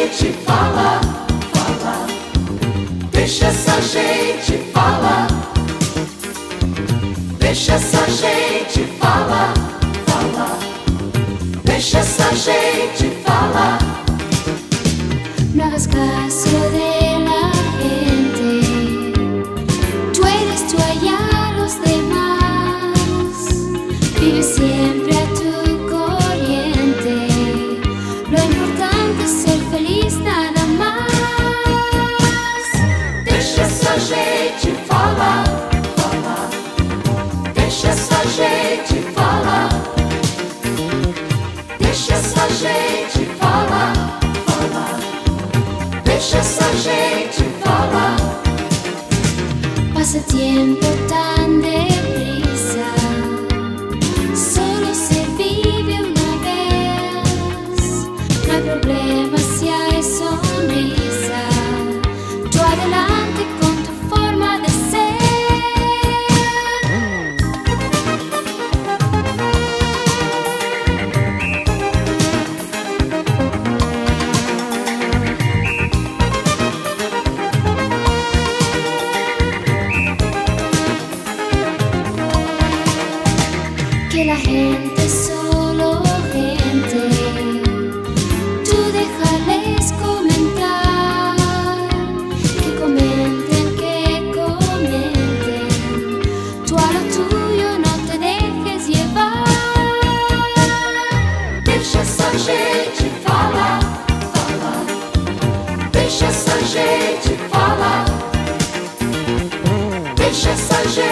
gente falar, falar. Deixa essa gente falar. Deixa essa gente falar, falar. Deixa essa gente falar. No hagas caso de la gente. Tú eres tú allá los demás. Vive siempre a tu corriente. Lo importante es ser feliz nada más. Deixa essa gente falar, falar. Deixa essa gente falar. Deixa essa gente falar, falar. Deixa essa gente falar. Pasa el tiempo tan deprisa. Solo se vive una vez. No hay problema si hay sonrisa. Tú adelante con tu forma de ser. Que la gente es solo gente. Tú déjales comentar. Que comenten, que comenten. Tú a lo tuyo no te dejes llevar. Deixa essa gente falar, falar. Deixa essa gente falar. Deixa essa gente